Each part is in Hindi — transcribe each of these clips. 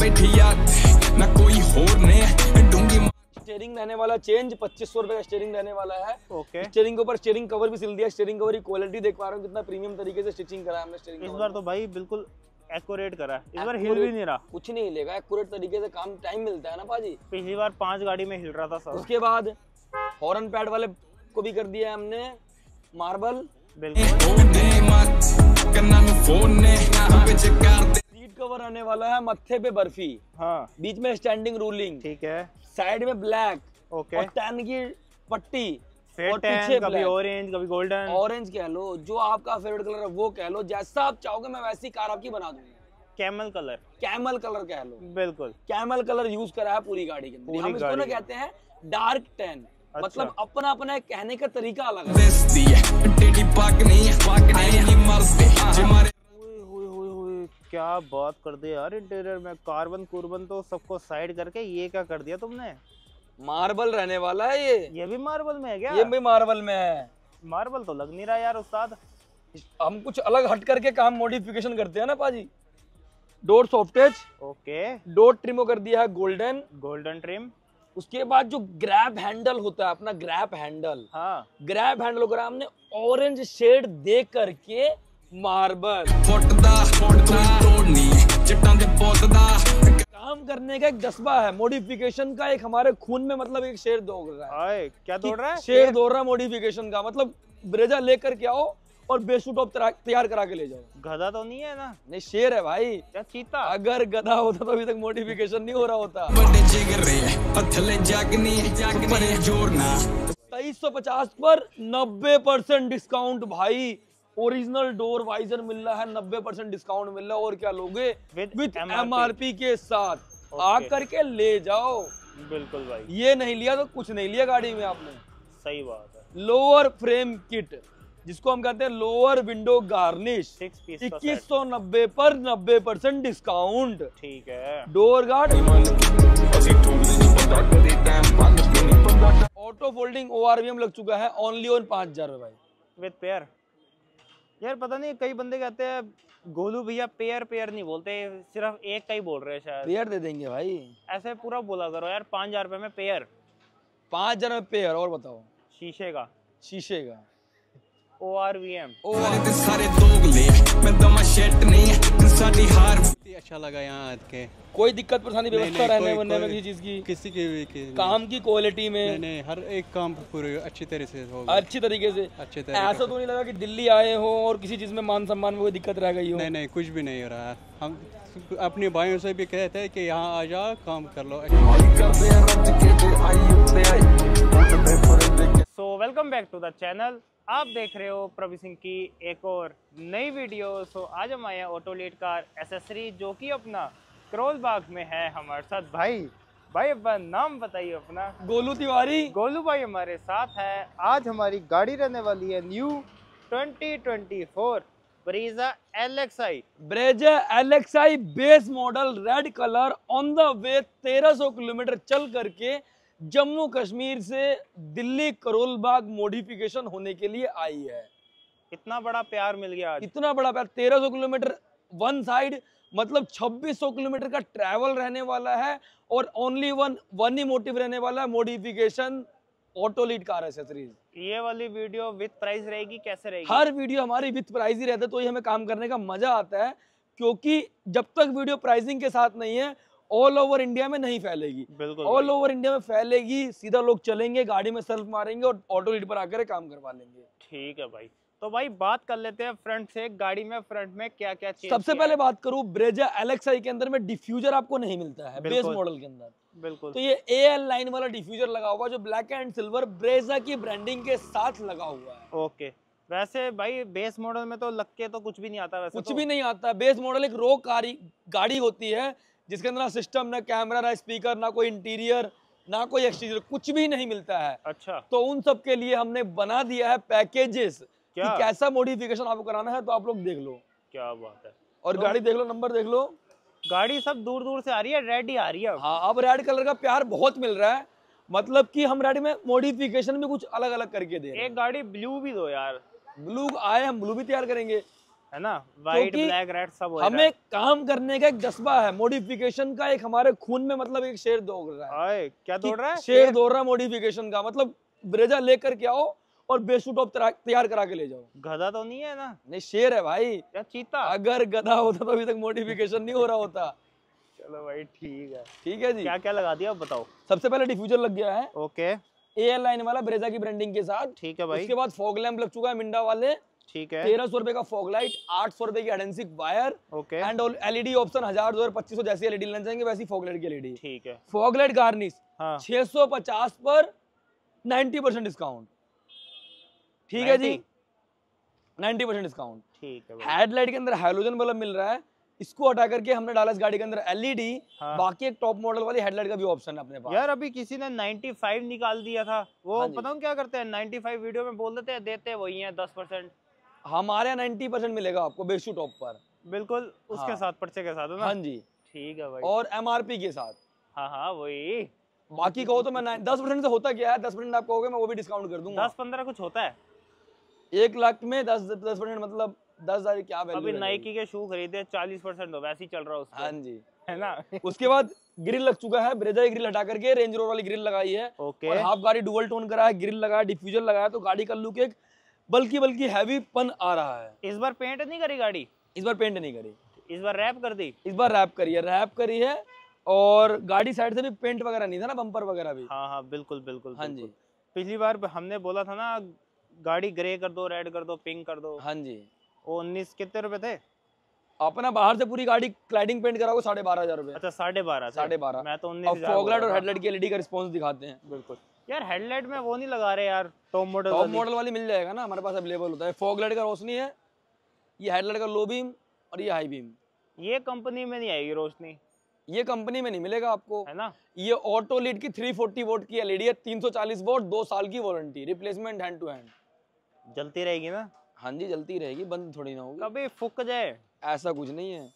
स्टीयरिंग रहने वाला चेंज 2500 रुपए का स्टीयरिंग रहने वाला है। ओके। स्टीयरिंग के ऊपर स्टीयरिंग कवर भी सिल दिया। स्टीयरिंग कवर की क्वालिटी देख पा रहे हो कितना प्रीमियम तरीके से स्टिचिंग करा है हमने स्टीयरिंग। इस बार तो भाई बिल्कुल एक्यूरेट करा है, इस बार हिल भी नहीं रहा। कुछ नहीं हिलेगा, एक्यूरेट तरीके से काम टाइम मिलता है ना पाजी। पिछली बार 5 गाड़ी में हिल रहा था सब। उसके बाद हॉर्न पैड वाले को भी कर दिया है हमने मार्बल। सीट कवर आने वाला है, मत्थे पे बर्फी, हाँ, बीच में स्टैंडिंग रूलिंग, ठीक है, साइड में ब्लैक, ओके, और टैन की पट्टी, और टैन, पीछे कभी ऑरेंज कभी गोल्डन, ऑरेंज कह लो, जो आपका फेवरेट कलर है वो कह लो, जैसा आप चाहोगे मैं वैसी कार आपकी बना दूंगा। कैमल कलर, कैमल कलर कह लो, बिल्कुल कैमल कलर यूज करा है पूरी गाड़ी के अंदर। हम इसको ना कहते हैं डार्क टैन। अच्छा। मतलब अपना अपना कहने का तरीका अलग है। क्या बात कर दी यार इंटीरियर में, कार्बन कुर्बन तो सबको साइड करके ये क्या कर दिया तुमने। मार्बल रहने वाला है ये भी मार्बल में है क्या? ये भी मार्बल में है। मार्बल तो लग नहीं रहा यार उस्ताद। हम कुछ अलग हट करके काम मॉडिफिकेशन करते हैं ना पाजी। Door soft touch, okay, door trim कर दिया है गोल्डन, गोल्डन ट्रिम। उसके बाद जो ग्रैब हैंडल होता है अपना, ग्रैब हैंडल, हाँ, ग्रैब हैंडल वगैरह हमने ऑरेंज शेड दे करके मार्बल। काम करने का एक जज्बा है, मॉडिफिकेशन का एक हमारे खून में, मतलब एक शेर दौड़ रहा है। क्या दौड़ रहा है? शेर दौड़ रहा है मॉडिफिकेशन का। मतलब ब्रेजा लेकर के आओ और बेसू टॉप तैयार करा के ले जाओ। गधा तो नहीं है ना? नहीं, शेर है भाई। क्या चीता? अगर गधा होता तो अभी तक मॉडिफिकेशन नहीं हो रहा होता। 2350 पर 90% डिस्काउंट भाई। ओरिजिनल डोर वाइजर मिल रहा है, 90% डिस्काउंट मिल रहा है। और क्या लोगे? विद MRP के साथ आ करके ले जाओ। बिल्कुल भाई, ये नहीं लिया तो कुछ नहीं लिया गाड़ी में आपने। सही बात है। लोअर फ्रेम किट, जिसको हम कहते हैं लोअर विंडो गार्निश, 2190 पर 90% डिस्काउंट। ठीक है। Door guard, auto folding ORVM लग चुका है, ओनली ऑन 5000 रुपए भाई, विद पेयर। यार पता नहीं, कई बंदे कहते हैं गोलू भैया पेयर पेयर नहीं बोलते, सिर्फ एक का ही बोल रहे हैं शायद। पेयर दे देंगे भाई, ऐसे पूरा बोला करो यार। 5000 रुपए में पेयर, 5000 में पेयर। और बताओ? शीशे का, शीशे का ORVM। अच्छा लगा यहाँ के, कोई दिक्कत परेशानी व्यवस्था रहने वरने में किसी चीज की, किसी की काम की क्वालिटी में नहीं, हर एक काम पूरे अच्छी तरह से होगा, अच्छी तरीके से। ऐसा तो नहीं लगा कि दिल्ली आए हो और किसी चीज में मान सम्मान में कोई दिक्कत रह गई हो? नहीं, कुछ भी नहीं हो रहा है। हम अपने भाइयों से भी कहते हैं कि यहाँ आ जाओ, काम कर लो। So welcome back to the channel. आप देख रहे हो प्रभु सिंह की एक और नई वीडियो। सो आज हम आए हैं ऑटोलेट कार एसेसरी, जो कि अपना करोल बाग में है। हमारे साथ भाई अपना नाम बताइए अपना। गोलू तिवारी। गोलू भाई हमारे साथ है। आज हमारी गाड़ी रहने वाली है new 2024 Brezza LXi। Brezza LXi base model, red colour, on the way 1300 kilometre चल करके जम्मू कश्मीर से दिल्ली करोल बाग मॉडिफिकेशन होने के लिए आई है। इतना बड़ा प्यार मिल गया आज। इतना बड़ा प्यार, 1300 किलोमीटर वन साइड, मतलब 2600 किलोमीटर का ट्रैवल रहने वाला है। और ओनली वन ही मोटिव रहने वाला है, मॉडिफिकेशन ऑटोलीट कार एसेसरीज। ये वाली वीडियो विद प्राइस रहेगी? कैसे रहेगी? हर वीडियो हमारी विद प्राइस ही रहता है, तो ये हमें काम करने का मजा आता है। क्योंकि जब तक वीडियो प्राइसिंग के साथ नहीं है, ऑल ओवर इंडिया में नहीं फैलेगी। बिल्कुल, ऑल ओवर इंडिया में फैलेगी, सीधा लोग चलेंगे, गाड़ी में सेल्फ मारेंगे और ऑटो लीड पर आकर काम करवा लेंगे। ठीक है भाई, तो भाई बात कर लेते हैं फ्रंट से। गाड़ी में फ्रंट में क्या क्या चीज? सबसे पहले बात करूं, ब्रेजा LXi के अंदर में डिफ्यूजर आपको नहीं मिलता है बेस मॉडल के अंदर। बिल्कुल। तो ये AL लाइन वाला डिफ्यूजर लगा हुआ, जो ब्लैक एंड सिल्वर ब्रेजा की ब्रांडिंग के साथ लगा हुआ है। ओके। वैसे भाई बेस मॉडल में तो लग के तो कुछ भी नहीं आता। वैसे कुछ भी नहीं आता। बेस मॉडल एक रो गाड़ी होती है, जिसके अंदर ना सिस्टम, ना कैमरा, ना स्पीकर, ना कोई इंटीरियर, ना कोई एक्सटीरियर, कुछ भी नहीं मिलता है। अच्छा। तो उन सब के लिए हमने बना दिया है पैकेजेस कि कैसा मॉडिफिकेशन आपको कराना है, तो आप लोग देख लो। क्या बात है। और गाड़ी देख लो, नंबर देख लो। गाड़ी सब दूर दूर से आ रही है, रेड ही आ रही है। हाँ, अब रेड कलर का प्यार बहुत मिल रहा है। मतलब कि हम रेड में मॉडिफिकेशन भी कुछ अलग अलग करके दे रहे हैं। एक गाड़ी ब्लू भी दो यार। ब्लू आए, हम ब्लू भी तैयार करेंगे। है ना, वाइट क्योंकि ब्लैक रेड सब हो रहा है। हमें काम करने का एक जज्बा है, मॉडिफिकेशन का एक हमारे खून में मतलब एक शेर दौड़ रहा है। ओए, क्या दौड़ रहा है? शेर दौड़ रहा है मॉडिफिकेशन का, मतलब ब्रेजा लेकर के आओ और बेशू टॉप तैयार करा के ले जाओ। गधा तो नहीं है ना? नहीं, शेर है भाई। या चीता? अगर गधा होता तो अभी तक मॉडिफिकेशन नहीं हो रहा होता। चलो भाई ठीक है। ठीक है जी। क्या क्या लगा दिया अब बताओ। सबसे पहले डिफ्यूजर लग गया है ओके AL लाइन वाला ब्रेजा की ब्रांडिंग के साथ। ठीक है भाई। उसके बाद फॉग लैंप लग चुका है मिंडा वाले। ठीक है 1300 रुपए का फॉग लाइट, 800 रुपए की एडेंसिक wire okay and LED option 1000, 2500 जैसी LED लग जाएंगे वैसी फॉग लाइट की LED। ठीक है। फॉग लाइट गार्निश हाँ 650 पर 90% डिस्काउंट। ठीक है जी, 90% डिस्काउंट। ठीक है भाई। हेडलाइट के अंदर हाइलोजन बल्ब मिल रहा है, इसको हटा करके हमने डाला इस गाड़ी के अंदर LED। हाँ। बाकी एक टॉप मॉडल वाली हेडलाइट का भी ऑप्शन है अपने पास। यार अभी किसी ने 95 निकाल दिया था, वो हाँ जी। पता हूँ क्या करते हैं, 95 वीडियो में बोल देते हैं, देते वही हैं 10%। हमारे यहाँ 90% मिलेगा आपको बेशू टॉप पर। बिल्कुल उसके हाँ। साथ, पर्चे के साथ है ना? हाँ जी, ठीक है भाई। और MRP के साथ। हाँ हाँ वही। बाकी कहो तो मैं 10% से होता क्या है, 10% आप कहोगे मैं वो भी डिस्काउंट कर दूंगा। 10-15 कुछ होता है। 1 लाख में 10% मतलब 10,000 क्या वैल्यू अभी है। नाइकी के शू खरीदे 40% हो, वैसे ही चल रहा है उसका। हाँ जी। है ना? उसके बाद ग्रिल लग चुका है, ब्रेजा की ग्रिल हटा करके रेंज रोवर वाली ग्रिल लगाई है। ओके और हाफ गाड़ी डुअल टोन करा है, ग्रिल लगाया, डिफ्यूजर लगाया, तो गाड़ी का लुक एक बल्कि हैवी पन आ रहा है। इस बार पेंट नहीं करी गाड़ी? इस बार पेंट नहीं करी, इस बार रैप कर दी? इस बार रैप करी है। और गाड़ी साइड से भी पेंट वगैरह नहीं था ना, बम्पर वगैरह भी। हाँ हाँ बिल्कुल बिल्कुल हाँ बिल्कुल। जी। पिछली बार हमने बोला था ना, गाड़ी ग्रे कर दो, रेड कर दो, पिंक कर दो। हाँ जी। वो 19 कितने रुपए थे? अपना बाहर से पूरी गाड़ी क्लाइडिंग पेंट कराओगे 12,500 रुपए। अच्छा 12.5 थे। 12.5। मैं तो अब 19,000 फॉग लाइट बोल और रहा था। हेडलाइट की LED का रिस्पॉन्स दिखाते हैं। बिल्कुल। यार हेडलाइट में वो नहीं लगा रहे यार, टॉप मॉडल टॉप वाली। मॉडल वाली मिल जाएगा ना, हमारे पास अवेलेबल होता है। फॉग लाइट का रोशनी है, ये हेडलाइट का लो बीम और ये हाई बीम। ये कंपनी में नहीं आएगी रोशनी, ये कंपनी में नहीं मिलेगा आपको। है ना? ये ऑटो लीड की 340 वोल्ट की LED है, 340 वोल्ट, 2 साल की warranty, replacement hand to hand. जलती रहेगी ना? हाँ जी, जलती रहेगी, बंद थोड़ी ना होगी। कभी फुक जाए ऐसा कुछ नहीं है।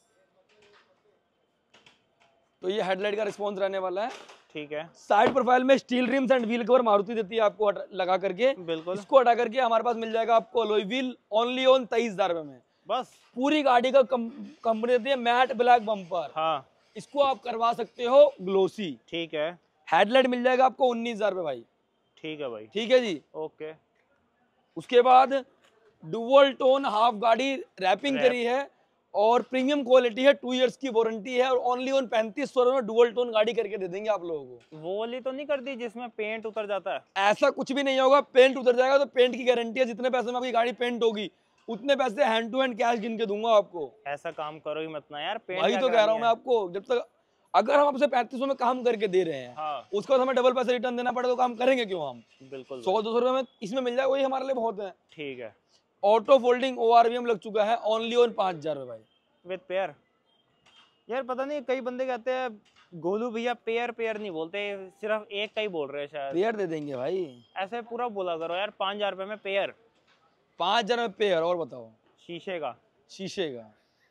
तो ये हेडलाइट का रिस्पॉन्स रहने वाला है। ठीक है साइड प्रोफाइल में steel rims and wheel cover Maruti देती है आपको लगा करके। बिल्कुल। इसको हटा करके हमारे पास मिल जाएगा आपको अलॉय व्हील ओनली ऑन 23,000 रुपए में। बस। पूरी गाड़ी का कंपनी देती है मैट ब्लैक बम्पर। हाँ इसको आप करवा सकते हो ग्लोसी। ठीक है। हेडलाइट मिल जाएगा आपको 19,000 रुपए भाई। ठीक है भाई। ठीक है जी। ओके। उसके बाद डुअल टोन हाफ गाड़ी रैपिंग करी है और प्रीमियम क्वालिटी है, 2 इयर्स की वारंटी है और ओनली ऑन 3500 रुपए में डुअल टोन गाड़ी करके दे देंगे आप लोगों को। वो वाली तो नहीं कर दी जिसमें पेंट उतर जाता है? ऐसा कुछ भी नहीं होगा, पेंट उतर जाएगा तो पेंट की गारंटी है, जितने पैसे में आपकी गाड़ी पेंट होगी उतने पैसे हैंड टू हैंड कैश गिन के दूंगा आपको। ऐसा काम करो ही मत ना यार, पेंट वही क्या तो कह रहा हूँ करानी मैं आपको, जब तक अगर हम आपसे 3500 में काम करके दे रहे हैं, हाँ उसके बाद हमें डबल पैसे रिटर्न देना पड़े तो काम करेंगे क्यों हम? बिल्कुल 100-200 रुपए में इसमें मिल जाए, वही हमारे लिए बहुत है। ठीक है। ऑटो फोल्डिंग ORVM लग चुका है ओनली ऑन 5,000 रुपए भाई। With pair. यार पता नहीं, कई बंदे कहते हैं गोलू भैया पेयर पेयर नहीं बोलते, सिर्फ एक का ही बोल रहे हैं शायद। पेयर दे देंगे भाई, ऐसे पूरा बोला करो यार। 5,000 रुपए में पेयर 5,000 में पेयर। और बताओ, शीशे का शीशे का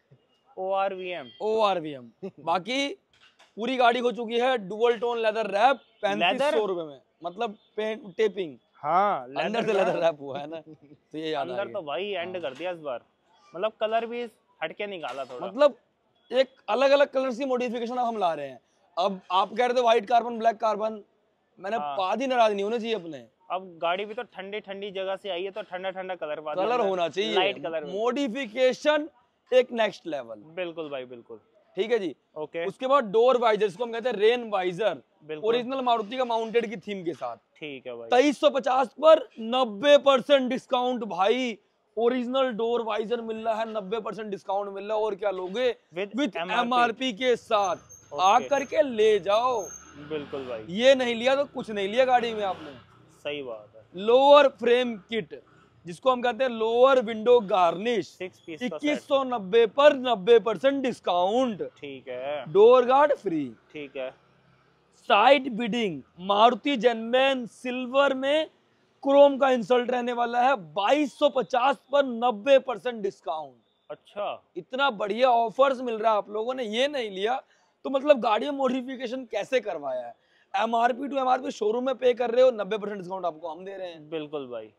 ORVM। बाकी पूरी गाड़ी हो चुकी है डुअल टोन लेदर रैप 3500 रुपए में, मतलब पेंट टेपिंग हाँ अंदर से लेदर रैप हुआ है ना, तो ये याद आ अंदर गया। तो भाई एंड कर दिया इस बार, मतलब कलर भी हटके निकाला थोड़ा। मतलब एक अलग अलग कलर की मॉडिफिकेशन अब हम ला रहे हैं। अब आप कह रहे थे व्हाइट कार्बन ब्लैक कार्बन, मैंने हाँ। पादी नाराज नहीं होने चाहिए अपने। अब गाड़ी भी तो ठंडी ठंडी जगह से आई है, तो ठंडा ठंडा कलर होना चाहिए, लाइट कलर। मॉडिफिकेशन एक नेक्स्ट लेवल। बिल्कुल भाई बिल्कुल। ठीक है जी। ओके उसके बाद डोर वाइजर, इसको हम कहते हैं रेन वाइजर, बिल्कुल। ओरिजिनल मारुति का माउंटेड की थीम के साथ। ठीक है भाई। 2350 पर 90% डिस्काउंट भाई। ओरिजिनल डोर वाइजर मिल रहा है, 90% डिस्काउंट मिल रहा है, और क्या लोगे? विद MRP के साथ। आ करके ले जाओ। बिल्कुल भाई। ये नहीं लिया तो कुछ नहीं लिया गाड़ी में आपने। सही बात है। लोअर फ्रेम किट, जिसको हम कहते हैं लोअर विंडो गार्निश, 6 पीस का सेट। 2190 पर 90% डिस्काउंट। ठीक है। Door guard free. ठीक है। Side beading Maruti genuine silver में क्रोम का इंसल्ट रहने वाला है, 2250 पर 90% डिस्काउंट। अच्छा, इतना बढ़िया ऑफर्स मिल रहा है आप लोगों ने, ये नहीं लिया तो मतलब गाड़ी में मॉडिफिकेशन कैसे करवाया है? MRP टू MRP शोरूम में पे कर रहे हो, 90% डिस्काउंट आपको हम दे रहे हैं। बिल्कुल भाई।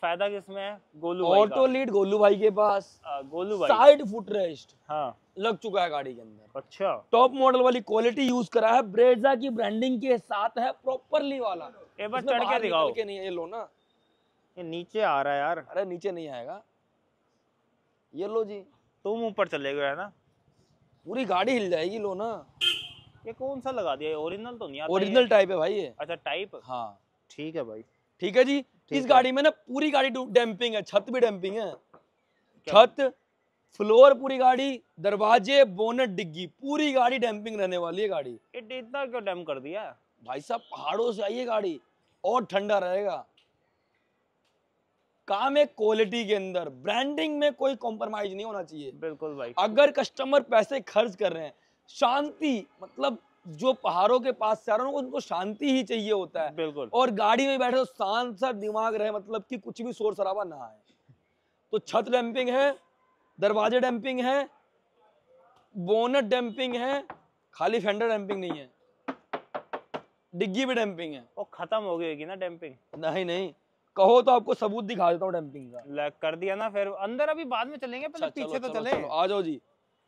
फायदा किसमें है? गोलू भाई ऑटो लीड गोलू भाई के पास, गोलू भाई। साइड फुट रेस्ट हाँ लग चुका है गाड़ी के अंदर। अच्छा, टॉप मॉडल वाली क्वालिटी यूज करा है, ब्रेजा की ब्रांडिंग के साथ है प्रॉपरली वाला। एक बार इसमें चढ़ के बाहर दिखाओ। निकल के नहीं है, ये लो ना। ये नीचे आ रहा है यार। अरे नीचे नहीं आएगा, ये लो जी। तुम ऊपर चले गए ना, पूरी गाड़ी हिल जाएगी, लो ना। ये कौन सा लगा दिया? ओरिजिनल तो नहीं आता ओरिजिनल टाइप है भाई ये। अच्छा टाइप, हाँ ठीक है भाई। ठीक है जी। इस है। गाड़ी में ना पूरी गाड़ी डैम्पिंग है, छत भी डैम्पिंग है। क्या? छत, फ्लोर, पूरी गाड़ी, दरवाजे, बोनट, डिग्गी, पूरी गाड़ी डैम्पिंग रहने वाली है गाड़ी। ये इतना क्यों डैम कर दिया? भाई साहब पहाड़ों से आई है गाड़ी, और ठंडा रहेगा। काम है क्वालिटी के अंदर, ब्रांडिंग में कोई कॉम्प्रोमाइज नहीं होना चाहिए। बिल्कुल भाई। अगर कस्टमर पैसे खर्च कर रहे हैं, शांति, मतलब जो पहाड़ों के पास से आ रहे हैं उनको शांति ही चाहिए होता है। बिल्कुल। और गाड़ी में बैठे तो शांत सा दिमाग रहे, मतलब कि कुछ भी शोर शराबा ना आए। तो छत डैम्पिंग है, दरवाजे डैम्पिंग है, बोनट डैम्पिंग है, खाली फेंडर डैम्पिंग नहीं है, डिग्गी भी डैम्पिंग है। वो खत्म हो गई होगी ना डैम्पिंग? नहीं, कहो तो आपको सबूत दिखा देता हूँ डैम्पिंग का। कर दिया ना, फिर अंदर अभी बाद में चलेंगे, पहले अच्छा, पीछे चलो, तो चलो, चले। चलो, आ जाओ जी।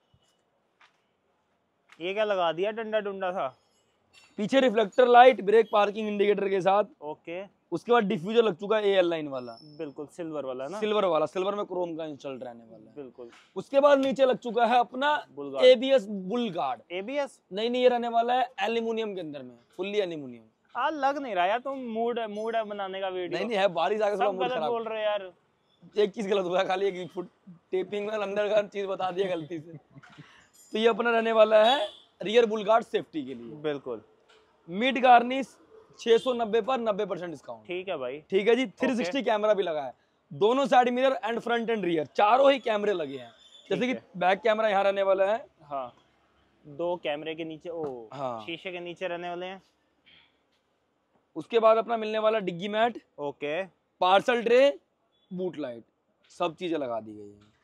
ये क्या लगा दिया डंडा डुंडा था? पीछे reflector light, brake parking indicator के साथ। ओके। उसके बाद डिफ्यूजर लग चुका है एयर लाइन वाला, बिल्कुल सिल्वर वाला ना? सिल्वर वाला, सिल्वर में क्रोम का इंस्टॉल रहने वाला है। बिल्कुल। उसके बाद नीचे लग चुका है अपना bull guard. ABS bull guard. ABS नहीं, ये रहने वाला है एल्यूमिनियम के अंदर में, फुल्ली एल्यूमिनियम। लग नहीं रहा यार, तुम मूड है बनाने का वीडियो। नहीं है, बारिश आगे थोड़ा सब मूड गलत खराब। बोल रहे हो यार। एक चीज गलत हुआ है, खाली एक फुट टेपिंग में अंदर का चीज बता दिया गलती से। तो ये अपना रहने वाला है रियर बुल गार्ड सेफ्टी के लिए। बिल्कुल। मिड गार्निश 690 पर 90% डिस्काउंट। ठीक है भाई। ठीक है जी। 360 कैमरा भी लगा है, दोनों side mirror and front and rear, चारों ही कैमरे लगे हैं। जैसे कि बैक कैमरा यहाँ रहने वाला है। हाँ, 2 कैमरे के नीचे, हाँ, शीशे के नीचे रहने वाले हैं। उसके बाद अपना मिलने वाला डिग्गी mat, okay, parcel tray, boot light, सब चीजें लगा दी गई है।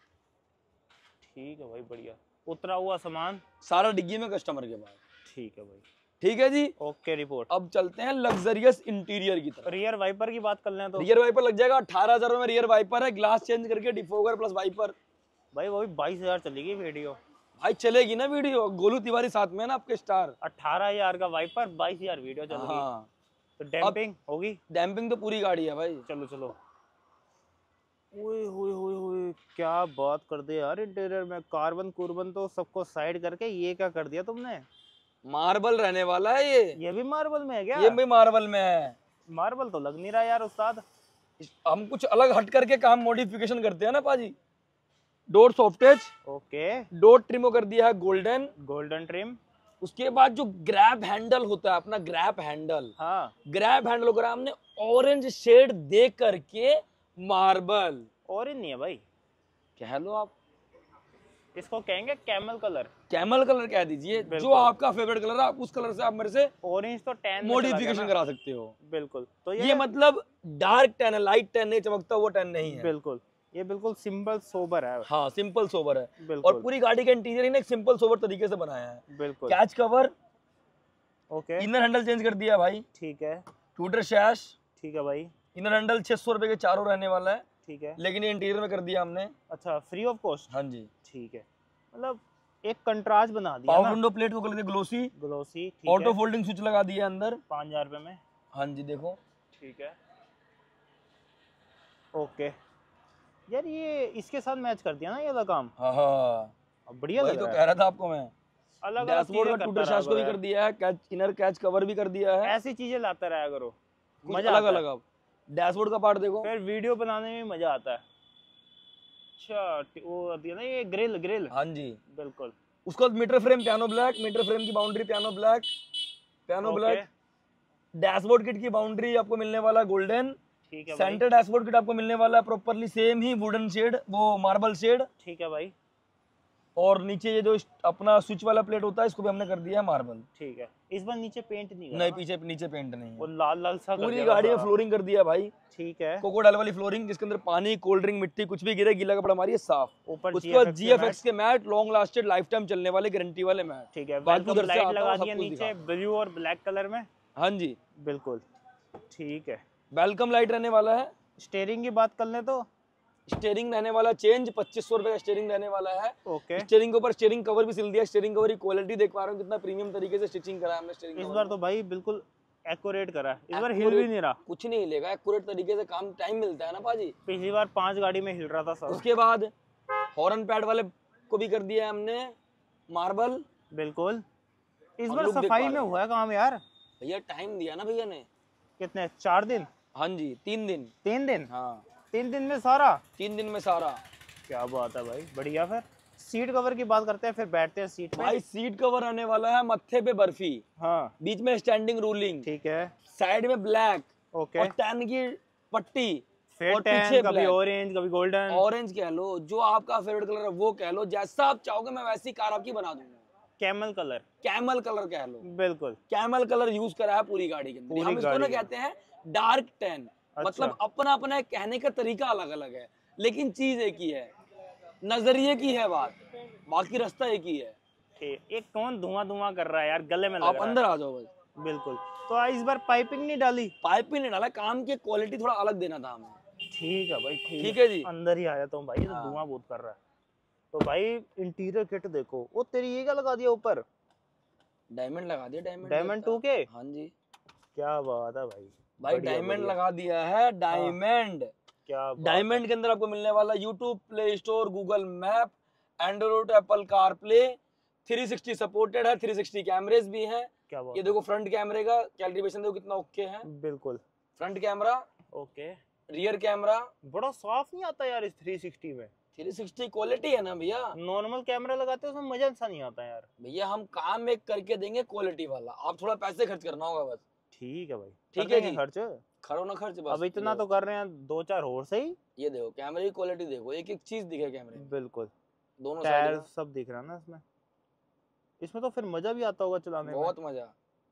ठीक है भाई, बढ़िया। उतरा हुआ सामान सारा डिग्गी में कस्टमर के पास। ठीक है भाई। ठीक है जी। Okay, report. अब चलते हैं लग्जरियस इंटीरियर की तरफ। रियर वाइपर की बात कर लें तो रियर वाइपर लग जाएगा 18,000 में। रियर वाइपर है, ग्लास चेंज करके डिफोगर प्लस वाइपर। भाई वो भी 22,000 चलेगी वीडियो। भाई चलेगी ना वीडियो, गोलू तिवारी साथ में है ना आपके स्टार। 18,000 का वाइपर, 22,000 वीडियो चल रही है। हाँ, तो डैम्पिंग होगी? डैम्पिंग तो पूरी गाड़ी है भाई। चलो चलो। ओए होए होए होए, क्या बात कर दी यार इंटीरियर में। कार्बन तो सबको साइड करके ये क्या कर दिया तुमने? मार्बल रहने वाला है ये भी मार्बल में है क्या? ये भी मार्बल में है। मार्बल तो लग नहीं रहा यार उस्ताद। हम कुछ अलग हट करके काम मॉडिफिकेशन करते हैं ना पाजी। Door soft touch, okay. Door ट्रिमो कर दिया है गोल्डन ट्रिम। उसके बाद जो ग्रैब हैंडल होता है अपना, ग्रैब हैंडल, हाँ, ग्रैब हैंडल को हमने ऑरेंज शेड दे करके मार्बल। ऑरेंज नहीं है भाई, कह लो आप, इसको कहेंगे कैमल कलर। कैमल कलर कह दीजिए, जो आपका फेवरेट कलर है, आप उस कलर से आप मेरे से ऑरेंज तो टैन मॉडिफिकेशन करा सकते हो। बिल्कुल। तो ये मतलब डार्क टैन है, लाइट टैन नहीं, चमकता वो टैन नहीं है। बिल्कुल, ये बिल्कुल सिंपल सोबर है। हाँ, सिंपल सोबर है। बिल्कुल। और पूरी गाड़ी का इंटीरियर ही एक सिंपल सोबर तरीके से बनाया है। बिल्कुल। Catch cover, okay, inner handle change कर दिया भाई। ठीक है। ट्यूटर शैश, ठीक है भाई। इनर हैंडल 600 रुपए के चारों रहने वाला है, ठीक है। लेकिन ये इंटीरियर में कर दिया हमने। अच्छा, फ्री ऑफ कॉस्ट? हाँ जी। ठीक है, मतलब एक कंट्रास्ट बना दिया पावर ना। विंडो प्लेट को कर दिया ग्लोसी, ग्लोसी। ठीक ऑटो है। फोल्डिंग स्विच लगा दिया अंदर 5,000 रुपए में। हाँ जी, देखो। ठीक है, ओके। यार ये इसके साथ मैच कर दिया ना ये वाला काम। हाँ, बढ़िया वही लग तो रहा कह रहा था आपको मैं। अलग डैशबोर्ड का ट्यूटर शैश को भी कर दिया है, कैच, इनर कैच कवर भी कर दिया है। ऐसी चीजें लाता रहा करो, मजा अलग अलग। अब डैशबोर्ड का पार्ट देखो, फिर वीडियो बनाने में मजा आता है। अच्छा, वो दिया ना ये ग्रिल। हाँ जी। बिल्कुल। उसका meter frame piano black, meter frame की boundary piano black, piano black. Dashboard kit की बाउंड्री आपको मिलने वाला गोल्डन। ठीक है। सेंटर डैशबोर्ड किट आपको मिलने वाला है प्रॉपर्ली सेम ही वुडन शेड, वो मार्बल शेड। ठीक है भाई। और नीचे ये जो अपना स्विच वाला प्लेट होता है, इसको भी हमने कर दिया है मार्बल। ठीक है। इस बार नीचे पेंट नहीं नहीं, पीछे नीचे पेंट नहीं वो है, लाल सा कर पूरी दिया गाड़ी में बस। फ्लोरिंग कर दिया भाई। ठीक है। कोकोडाइल वाली फ्लोरिंग, जिसके अंदर पानी, कोल्ड ड्रिंक, मिट्टी कुछ भी गिरे, गीला कपड़ा मारिए साफ। ऊपर उसके बाद GFX के mat, long lasted, life time चलने वाले, गारंटी वाले मैट। ठीक है। बाकी वेलकम उधर से लाइट आता लगा हूं, सब दिया कुछ नीचे ब्लू और ब्लैक कलर में। हाँ जी, बिल्कुल। ठीक है। वेलकम लाइट रहने वाला है। स्टेयरिंग की बात कर लें तो स्टीयरिंग रहने वाला चेंज, 2500 रुपए का स्टीयरिंग रहने वाला है। ओके। स्टीयरिंग के ऊपर स्टीयरिंग कवर भी सिल दिया। स्टीयरिंग कवर की क्वालिटी देख पा रहे हो कितना प्रीमियम तरीके से स्टिचिंग करा है हमने स्टीयरिंग इस कवर बार को। तो भाई बिल्कुल एक्यूरेट करा है, इस बार हिल भी नहीं रहा। कुछ नहीं हिलेगा, एक्यूरेट तरीके से काम टाइम मिलता है ना पाजी। पिछली बार 5 गाड़ी में हिल रहा था सब। उसके बाद हॉर्न पैड वाले को भी कर दिया है हमने मार्बल। बिल्कुल। इस हम बार लोग देख सफाई पा में रहे हैं। हुआ है काम यार। भैया टाइम दिया ना भैया ने। कितने 4 दिन? हाँ जी 3 दिन। 3 दिन? हाँ 3 दिन में सारा? 3 दिन में सारा। क्या बात है भाई, बढ़िया। फिर सीट कवर की बात करते हैं, फिर बैठते हैं सीट पे। भाई सीट कवर आने वाला है मत्थे पे बर्फी, हाँ बीच में स्टैंडिंग रूलिंग, ठीक है। साइड में ब्लैक ओके। और टैन की पट्टी फिर और टैन, पीछे कभी ब्लैक। ऑरेंज कभी गोल्डन। ऑरेंज कह लो, जो आपका फेवरेट कलर है वो कह लो, जैसा आप चाहोगे मैं वैसी कार आपकी बना दूंगा। Camel colour. कैमल कलर कह लो। बिल्कुल। कैमल कलर यूज करा है पूरी गाड़ी के अंदर। पूरी हम इसको ना गाड़ी कहते हैं डार्क टैन। अच्छा। मतलब अपना अपना कहने का तरीका अलग अलग है, लेकिन चीज एक ही है, नजरिए की है बात, बाकी रास्ता एक ही है। ठीक। एक कौन धुआं धुआं कर रहा है यार, गले में लग आप रहा अंदर आ जाओ बस। है। बिल्कुल। तो इस बार पाइपिंग नहीं डाली? पाइप ही नहीं डाला, काम की क्वालिटी थोड़ा अलग देना था हमें। ठीक है भाई, ठीक है जी। अंदर ही आ जाता हूँ भाई, ये तो हाँ। धुआं बहुत कर रहा है। तो भाई इंटीरियर किट देखो, वो तेरी ये क्या लगा दिया ऊपर? डायमंड लगा दिया। डायमंड डायमंड 2 के? हाँ जी क्या बात है भाई। भाई बढ़िया, डायमंड बढ़िया। लगा दिया है। डायमंड क्या बात डायमंड के अंदर आपको मिलने वाला YouTube, Play Store, Google map, Android, Apple CarPlay, 360 supported है, 360 कैमरेज भी हैं। क्या बात ये देखो फ्रंट कैमरे का कैलिब्रेशन देखो कितना ओके है। बिल्कुल। Front camera, okay. Rear camera, बड़ा साफ नहीं आता यार इस 360 में। 360 क्वालिटी है ना भैया। नॉर्मल कैमरा लगाते हैं उसमें मजा सा नहीं आता यार। भैया हम काम एक करके देंगे क्वालिटी वाला, आप थोड़ा पैसे खर्च करना होगा बस। ठीक है भाई, ठीक कर है देंगे जी। खर्च। खड़ो ना खर्च बस। अब इतना तो कर रहे हैं, 2-4 और सही। ये देखो कैमरे की क्वालिटी देखो, एक एक चीज दिखे कैमरे में, बिल्कुल। दोनों टायर साइड सब दिख रहा है ना इसमें। इसमें तो फिर मजा भी आता होगा चलाने में। बहुत मजा।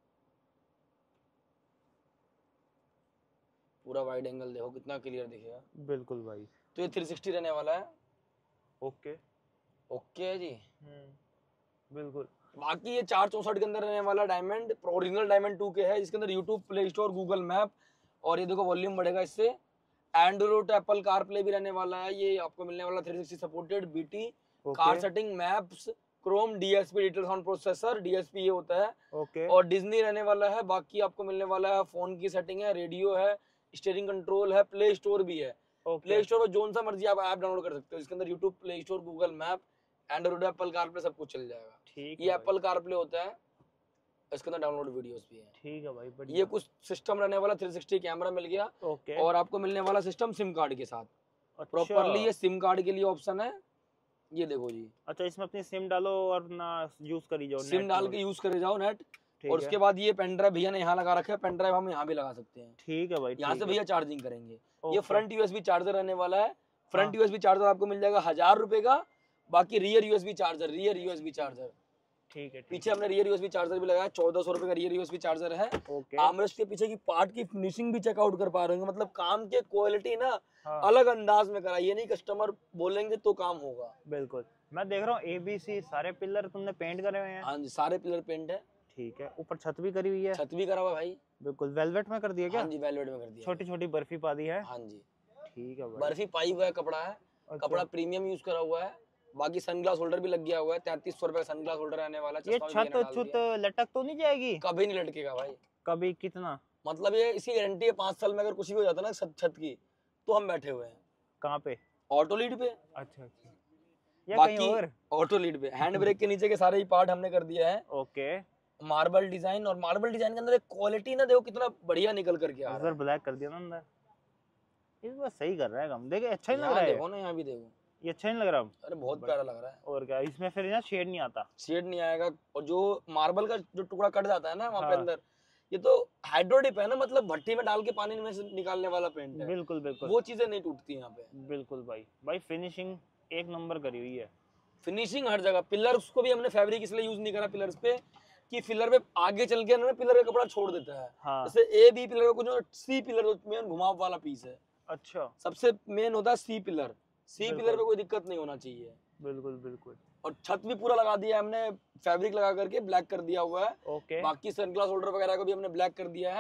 पूरा वाइड एंगल देखो कितना क्लियर दिखेगा। बिल्कुल भाई। तो ये 360 रहने वाला है। ओके। ओके है जी। बिल्कुल। बाकी ये 464 के अंदर रहने वाला डायमंड ओरिजिनल डायमंड 2 के है, जिसके अंदर YouTube, Play Store, Google map, और ये देखो वॉल्यूम बढ़ेगा इससे। एंड्रॉइड, एप्पल कार प्ले भी रहने वाला है। ये आपको मिलने वाला 360 supported, BT, car setting, maps, Chrome, DSP, digital sound processor, DSP ये होता है। ओके। और डिज्नी रहने वाला है। बाकी आपको मिलने वाला है फोन की सेटिंग है, रेडियो है, स्टीयरिंग कंट्रोल है, प्ले स्टोर भी है। प्ले स्टोर पर जोन सा मर्जी आप ऐप डाउनलोड कर सकते हो, इसके अंदर YouTube, Play Store, Google map, Android, Apple CarPlay सब कुछ चल जाएगा। ठीक। ये एप्पल कार प्ले होता है, इसके अंदर डाउनलोड वीडियोस भी है। ठीक है भाई, बढ़िया। ये कुछ सिस्टम रहने वाला, 360 कैमरा मिल गया। ओके। और आपको मिलने वाला सिस्टम सिम कार्ड के साथ। अच्छा। प्रॉपरली ये सिम कार्ड के लिए ऑप्शन है। ये देखो जी, अच्छा, इसमें अपनी सिम डालो और ना यूज करी जाओ, सिम डाल के यूज करे जाओ नेट। ठीक और है। उसके बाद ये पेन ड्राइव भैया ने यहाँ लगा रखा है, पेन ड्राइव हम यहाँ भी लगा सकते हैं। ठीक है भाई। यहाँ से ठीक है। भैया चार्जिंग करेंगे। ये ओके। फ्रंट यूएसबी चार्जर रहने वाला है। फ्रंट हाँ। यूएसबी चार्जर आपको मिल जाएगा 1000 रुपए का। बाकी रियर यूएसबी चार्जर, ठीक है। पीछे हमने रियर यूएसबी चार्जर भी लगाया, 1400 रुपए का रियर यूएसबी चार्जर है। ओके। आर्मरेस्ट के पीछे की पार्ट की फिनिशिंग भी चेकआउट कर पा रहे होंगे, मतलब काम के क्वालिटी ना हाँ। अलग अंदाज में करा, ये नहीं कस्टमर बोलेंगे तो काम होगा। बिल्कुल। मैं देख रहा हूँ एबीसी सारे पिलर तुमने पेंट करे हुए हैं। हाँ जी, सारे पिलर पेंट है। ठीक है। ऊपर छत भी करी हुई है। छत भी करा हुआ भाई। बिल्कुल वेलवेट में कर दिया क्या? हाँ जी, वेलवेट में कर दिया। छोटी छोटी बर्फी पा दी है। हाँ जी, ठीक है भाई। बर्फी पाई हुआ है, कपड़ा है। अच्छा। कपड़ा प्रीमियम यूज करा हुआ है। बाकी सनग्लास होल्डर भी लग गया हुआ है, 3300 रुपए का सनग्लास होल्डर आने वाला है। ये चश्मा भी छत मैंने डाल छुत दिया। लटक तो नहीं जाएगी? कभी नहीं लटकेगा भाई। कभी? कितना? मतलब ये इसकी गारंटी है 5 साल में अगर कुछ भी हो जाता है ना छत की, तो हम बैठे हुए हैं। कहाँ पे? ऑटो लीड पे। अच्छा अच्छा। या बाकी कहीं और? ऑटो लीड पे। हैंड ब्रेक के नीचे के सारे ही पार्ट हमने कर दिया है। ओके। मार्बल डिजाइन, और मार्बल डिजाइन के अंदर एक क्वालिटी ना देखो कितना बढ़िया निकल करके आ इस रहा बार है। ब्लैक कर दिया ना अंदर। इस बार सही कर रहा है काम। देखे अच्छा ही लग यहाँ रहा है। देखो ना, यहाँ भी देखो, ये अच्छा नहीं लग रहा? अरे बहुत प्यारा लग रहा है। और क्या, इसमें फिर ना शेड नहीं आता। शेड नहीं आएगा। और जो मार्बल का जो टुकड़ा कट जाता है ना वहाँ पे हाँ। अंदर, ये तो हाइड्रोडिप है ना, मतलब भट्टी में डाल के पानी में से निकालने वाला पेंट है। बिल्कुल बिल्कुल। वो चीजें नहीं टूटती यहाँ पे। बिल्कुल भाई। भाई फिनिशिंग एक नंबर करी हुई है। फिनिशिंग हर जगह। पिलर्स को भी हमने फैब्रिक इसलिए यूज नहीं करा पिलर्स पे, कि पिलर पे आगे चल के ना पिलर का कपड़ा छोड़ देता है। हाँ। जैसे ए बी पिलर का कुछ सी पिलर मेन घुमाव वाला पीस है, अच्छा। सबसे मेन होता है सी पिलर। सी बिल्कुल। पिलर पे कोई दिक्कत नहीं होना चाहिए। बिल्कुल बिल्कुल। और छत भी पूरा लगा दिया है हमने, फैब्रिक लगा करके ब्लैक कर दिया हुआ है। ओके। बाकी सनग्लास होल्डर वगैरह को भी हमने ब्लैक कर दिया है।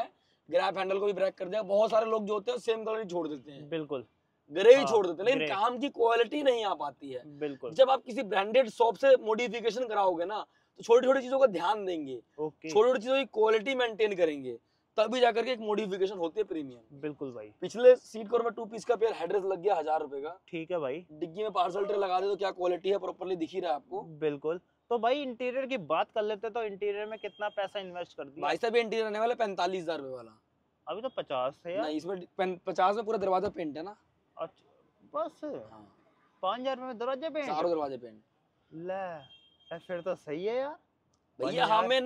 ग्रैब हैंडल को भी ब्रेक कर दिया। बहुत सारे लोग जो होते हैं सेम कलर ही छोड़ देते हैं, बिल्कुल ग्रे ही हाँ, छोड़ देते हैं, लेकिन ग्रे। काम की क्वालिटी नहीं आ पाती है। बिल्कुल जब आप किसी ब्रांडेड शॉप से मॉडिफिकेशन कराओगे ना, तो छोटी छोटी चीजों का ध्यान देंगे, ओके छोटी छोटी चीजों की क्वालिटी मेंटेन करेंगे, तभी जाकर के एक मॉडिफिकेशन होती है प्रीमियम। बिल्कुल भाई पिछले सीट कवर में 2 पीस का पेयर हेडरेस्ट लग गया 1000 रुपए का। ठीक है भाई डिग्गी में पार्सल ट्रे लगा दे तो क्या क्वालिटी है, प्रॉपर्ली दिख ही रहा है आपको। बिल्कुल। तो भाई इंटीरियर की बात कर लेते, तो इंटीरियर में कितना पैसा इन्वेस्ट कर दिया? भाई साहब ये इंटीरियर आने वाला 45,000 रुपए वाला। अभी तो 50 है यार। नहीं, इसमें 50 में पूरा दरवाजा पेंट है ना। अच्छा बस हाँ, 5,000 में दरवाजे पे चारों दरवाजे पेंट। ले यार, फिर तो सही है यार। भैया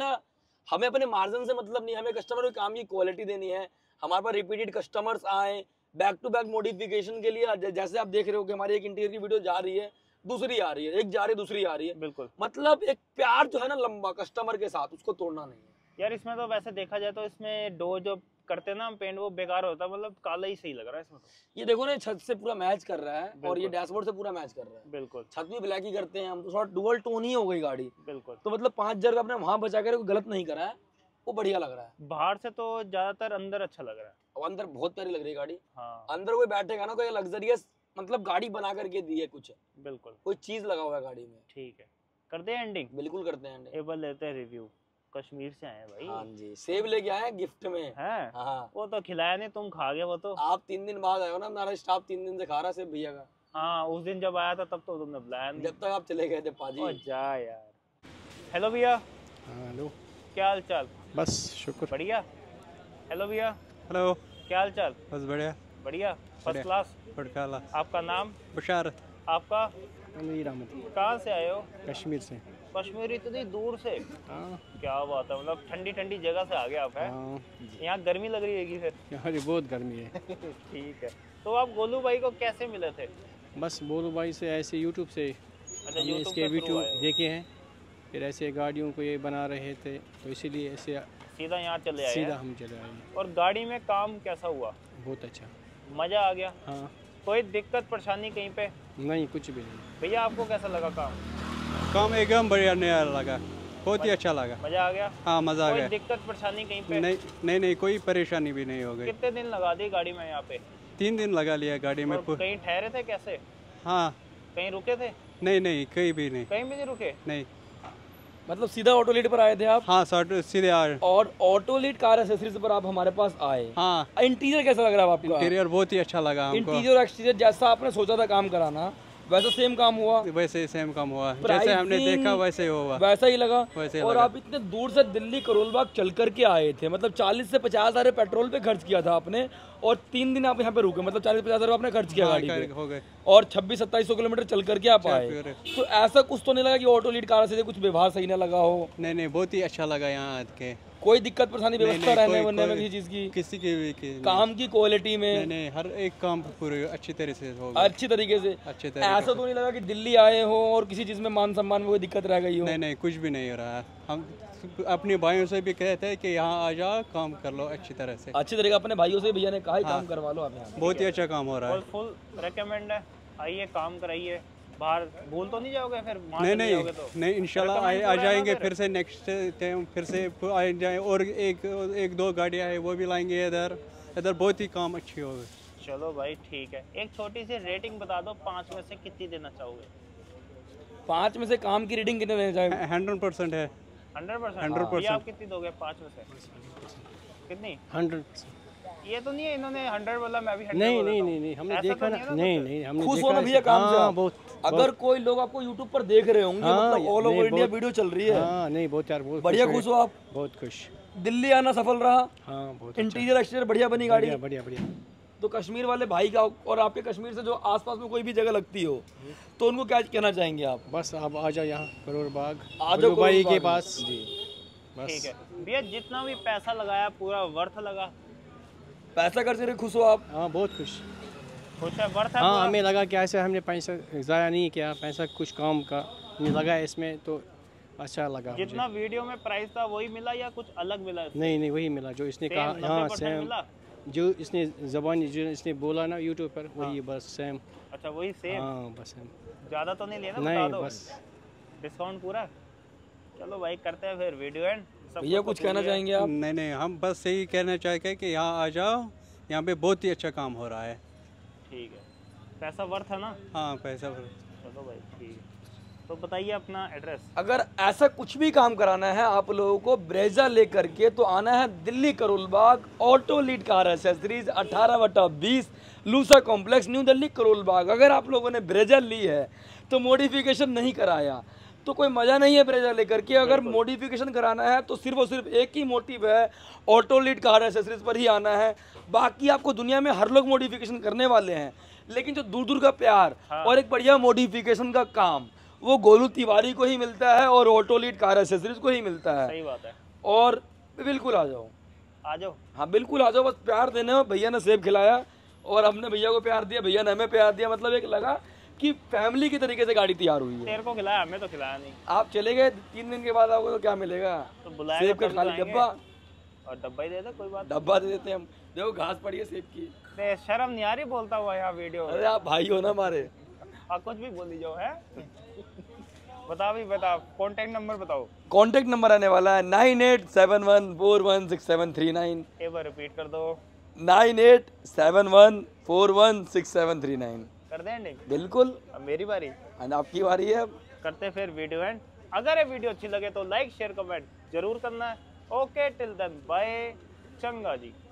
हमें अपने मार्जिन से मतलब नहीं, हमें कस्टमर को काम की क्वालिटी देनी है। हमारे पास रिपीटेड कस्टमर्स आए बैक टू बैक मॉडिफिकेशन के लिए। जैसे आप देख रहे हो कि हमारी एक इंटीरियर की वीडियो जा रही है, दूसरी आ रही है, एक जा रही है, दूसरी आ रही है। बिल्कुल मतलब एक प्यार जो है ना लंबा कस्टमर के साथ, उसको तोड़ना नहीं है। यार इसमें तो वैसे देखा जाए तो इसमें डोर जो करते हैं ना हम पेंट, वो बेकार होता है, मतलब काला ही सही लग रहा है इसमें तो। ये देखो ना, छत से पूरा मैच कर रहा है और ये बिल्कुल। डैशबोर्ड से पूरा मैच कर रहा है। बिल्कुल छत भी ब्लैक ही करते हैं हम, तो थोड़ा डुअल टोन ही हो गई गाड़ी। बिल्कुल। तो मतलब 5,000 का अपने वहां बचा कर कोई गलत नहीं करा है, वो बढ़िया लग रहा है। बाहर से तो ज्यादातर अंदर अच्छा लग रहा है। और अंदर बहुत प्यारी लग रही है गाड़ी। हाँ अंदर कोई बैठेगा ना, कोई लग्जरियस मतलब गाड़ी बना करके दी है, कुछ बिल्कुल कोई चीज लगा हुआ है गाड़ी में। ठीक है, कर दे एंडिंग। बिल्कुल करते हैं एंडिंग। एक बार लेते हैं रिव्यू। कश्मीर से आए हैं भाई। हाँ जी, सेब लेके आए हैं गिफ्ट में। हैं? हाँ, वो तो खिलाया नहीं, तुम खा गए वो तो। आप 3 दिन बाद आए हो ना, हमारा स्टाफ 3 दिन से खा रहा है सेब भैया का। हाँ उस दिन जब आया था तब तो तुमने बुलाया नहीं। जब तक आप चले गए थे ओ पाजी। जा यार। हेलो भैया, हेलो, क्या हाल चाल? बस शुक्र। बढ़िया। हेलो भैया, हेलो, क्या हाल चाल? बस बढ़िया। बढ़िया, फर्स्ट बढ़िया। क्लास। पड़काला आपका नाम? बशारत आपका? अमीर अहमद, कहाँ से आए हो? कश्मीर से। कश्मीर इतनी दूर से? हाँ क्या बात है, मतलब ठंडी ठंडी जगह से आ गए आप हैं। हाँ, यहाँ गर्मी लग रही है फिर? यहाँ जी बहुत गर्मी है। ठीक है। तो आप गोलू भाई को कैसे मिले थे? बस बोलू भाई से ऐसे यूट्यूब से अच्छा हमने यूट्यूब इसके पे through वीडियो आए हो। देखे हैं, फिर ऐसे गाड़ियों को ये बना रहे थे, तो इसीलिए ऐसे सीधा यहाँ चले आए सीधा हैं। हम चले आए। और गाड़ी में काम कैसा हुआ? बहुत अच्छा। मजा आ गया? हाँ, कोई दिक्कत परेशानी कहीं पे? नहीं कुछ भी नहीं। भैया आपको कैसा लगा काम? काम एकदम बढ़िया नया लगा, बहुत ही अच्छा लगा। मजा आ गया? हाँ मज़ा आ कोई गया। दिक्कत परेशानी कहीं पे? नहीं नहीं नहीं, कोई परेशानी भी नहीं हो गई। कितने दिन लगा दी गाड़ी में यहाँ पे? 3 दिन लगा लिया गाड़ी में। और कहीं ठहरे थे कैसे? हाँ, कहीं रुके थे? नहीं नहीं कहीं भी नहीं। कहीं भी नहीं रुके? नहीं, मतलब सीधा ऑटो लीड पर आए थे आप? हाँ सीधे आ। और ऑटो लीड कार एक्सेसरीज पर आप हमारे पास आए। हाँ, इंटीरियर कैसा लग रहा है आपका? इंटीरियर बहुत ही अच्छा लगा हमको। इंटीरियर और एक्सटीरियर जैसा आपने सोचा था काम कराना, वैसा सेम काम हुआ? वैसे ही सेम काम हुआ, जैसे हमने Pricing देखा वैसे ही हुआ। वैसा ही लगा? वैसे ही और लगा। आप इतने दूर से दिल्ली करोल बाग चल करके आए थे, मतलब 40 से 50,000 पेट्रोल पे खर्च किया था आपने, और 3 दिन आप यहाँ पे रुके, मतलब 40-50,000 आपने खर्च किया हाँ, गाड़ी पे, हो गए। और 2600-2700 किलोमीटर चल करके आप आए। तो ऐसा कुछ तो नहीं लगा कि ऑटो लीड कार से कुछ व्यवहार सही ना लगा हो? नहीं नहीं, बहुत ही अच्छा लगा यहाँ आके। कोई दिक्कत परेशानी व्यवस्था नहीं, रहने कोई- बनने में कोई- किसी चीज की? किसी की भी काम की क्वालिटी नहीं में नहीं, हर एक काम पूरे अच्छी तरह से हो गया। अच्छी तरीके से? अच्छे तरीके ऐसा से। तो नहीं लगा कि दिल्ली आए हो और किसी चीज में मान सम्मान में कोई दिक्कत रह गई हो? नहीं नहीं, कुछ भी नहीं हो रहा है। हम अपने भाइयों से भी कहते हैं कि यहाँ आ जाओ, काम कर लो अच्छी तरह से। अच्छी तरीके अपने भाइयों से भैया ने कहा ही हाँ। काम करवा लो आप यहाँ। बहुत ही अच्छा काम हो रहा है। फुल रेकमेंड है, आइए काम कराइए। बाहर भूल तो नहीं जाओगे फिर? वहाँ नहीं चले नहीं जाओगे तो? नहीं, इंशाल्लाह Recommend आ पूरा है जाएंगे ना फिर से नेक्स्ट टाइम, फिर से आ जाए। और एक दो गाड़ियाँ है वो भी लाएंगे इधर बहुत ही काम अच्छी होगी। चलो भाई ठीक है। एक छोटी सी रेटिंग बता दो, 5 में से कितनी देना चाहोगे? 5 में से काम की रीडिंग कितने देना चाहेंगे? 100% है। 100%? 100%। आप कितनी दोगे 5 में से? कितनी? 100। ये तो नहीं है इन्होंने 100 बोला, मैं भी 100 नहीं बोल नहीं देता नहीं हूँ। नहीं, हमने ऐसा तो देखा नहीं ना। है ना नहीं कुछ? नहीं, हमने खुश देखा हो ना भैया काम से हाँ, आप? बहुत। अगर कोई लोग आपको यूट्यूब पर देख रहे होंगे, हाँ, मतलब ऑल नहीं, ओवर इंडिया बहुत- वीडियो चल रही है, हाँ नहीं, बहुत यार, बहुत बढ़िया खुश खुश हो हुए। आप? बहुत खुश। दिल्ली आना सफल रहा? हाँ बहुत अच्छा। इंटीरियर एक्सटीरियर बढ़िया बनी गाड़ी? बढ़िया बढ़िया बढ़िया। तो कश्मीर वाले भाई का और आपके कश्मीर से जो आसपास में कोई भी जगह लगती हो, तो उनको क्या कहना चाहेंगे आप? बस आप आ जाओ यहाँ करोड़ बाग, आ जाओ भाई करोड़ के बाग। पास। जी बस ठीक है भैया, जितना भी पैसा लगाया पूरा वर्थ लगा? पैसा खर्च करके खुश हो आप? हाँ बहुत खुश। खुश है? वर्थ है हाँ, पूरा? हमें लगा कि ऐसे हमने पैसा ज़ाया नहीं किया, पैसा कुछ काम का नहीं लगा इसमें, तो अच्छा लगा मुझे। जितना वीडियो में प्राइस था वही मिला या कुछ अलग मिला? नहीं नहीं, वही मिला जो इसने कहा। हाँ 90% सेम, मिला? जो इसने ज़बानी जो इसने बोला ना यूट्यूब पर, वही बस सेम। अच्छा वही सेम? हाँ बस सेम। ज़्यादा तो नहीं लिया ना? बता नहीं दो बस। डिस्काउंट पूरा। चलो भाई करते हैं फिर वीडियो एंड। भैया कुछ कहना चाहेंगे आप? नहीं नहीं, हम बस यही कहना चाहेंगे कि यहाँ आ जाओ, यहाँ पे बहुत ही अच्छा काम हो रहा है। ठीक है, पैसा वर्थ है ना? हाँ पैसा। चलो भाई ठीक है, तो बताइए अपना एड्रेस। अगर ऐसा कुछ भी काम कराना है आप लोगों को ब्रेजा लेकर के, तो आना है Delhi Karol Bagh, Auto Lead car accessories 18/20 लूसा कॉम्प्लेक्स, न्यू दिल्ली करोल बाग। अगर आप लोगों ने ब्रेजा ली है तो मॉडिफिकेशन नहीं कराया तो कोई मज़ा नहीं है ब्रेजा लेकर के। अगर मॉडिफिकेशन कराना है तो सिर्फ और सिर्फ एक ही मोटिव है, ऑटो लीड कार एसेसरीज पर ही आना है। बाकी आपको दुनिया में हर लोग मॉडिफिकेशन करने वाले हैं, लेकिन जो दूर दूर का प्यार और एक बढ़िया मॉडिफिकेशन का काम वो गोलू तिवारी को ही मिलता है और ऑटो लीड कार एसेसरीज को ही मिलता है। सही बात है। और बिल्कुल आ जाओ, आ जाओ। हाँ बिल्कुल आ जाओ, बस प्यार देने में। भैया ने सेब खिलाया और हमने भैया को प्यार दिया, भैया ने हमें प्यार दिया, मतलब एक लगा कि फैमिली की तरीके से गाड़ी तैयार हुई है। तेरे को खिलाया, हमें तो खिलाया नहीं। आप चले गए 3 दिन के बाद आओगे तो क्या मिलेगा? तो बुलाएगा सेब का तभी खाली तो आएंगे। डब्बा, और डब्बा ही दे दे, कोई बात डब्बा दे देते हैं हम। देखो घास पड़ी है सेब की। नहीं। शर्म नहीं आ रही बोलता हुआ यहाँ वीडियो में? अरे आप भाई हो ना हमारे। आप कुछ भी बोली जाओ है। बता भी, बता कॉन्टेक्ट नंबर बताओ। कॉन्टेक्ट नंबर आने वाला है 9871416739। एक बार रिपीट कर दो। 9871416739। कर दें एंडिंग? बिल्कुल, अब मेरी बारी। अब आपकी बारी है। अब करते फिर वीडियो एंड। अगर ये वीडियो अच्छी लगे तो लाइक शेयर कमेंट जरूर करना है। ओके टिल देन बाय, चंगा जी।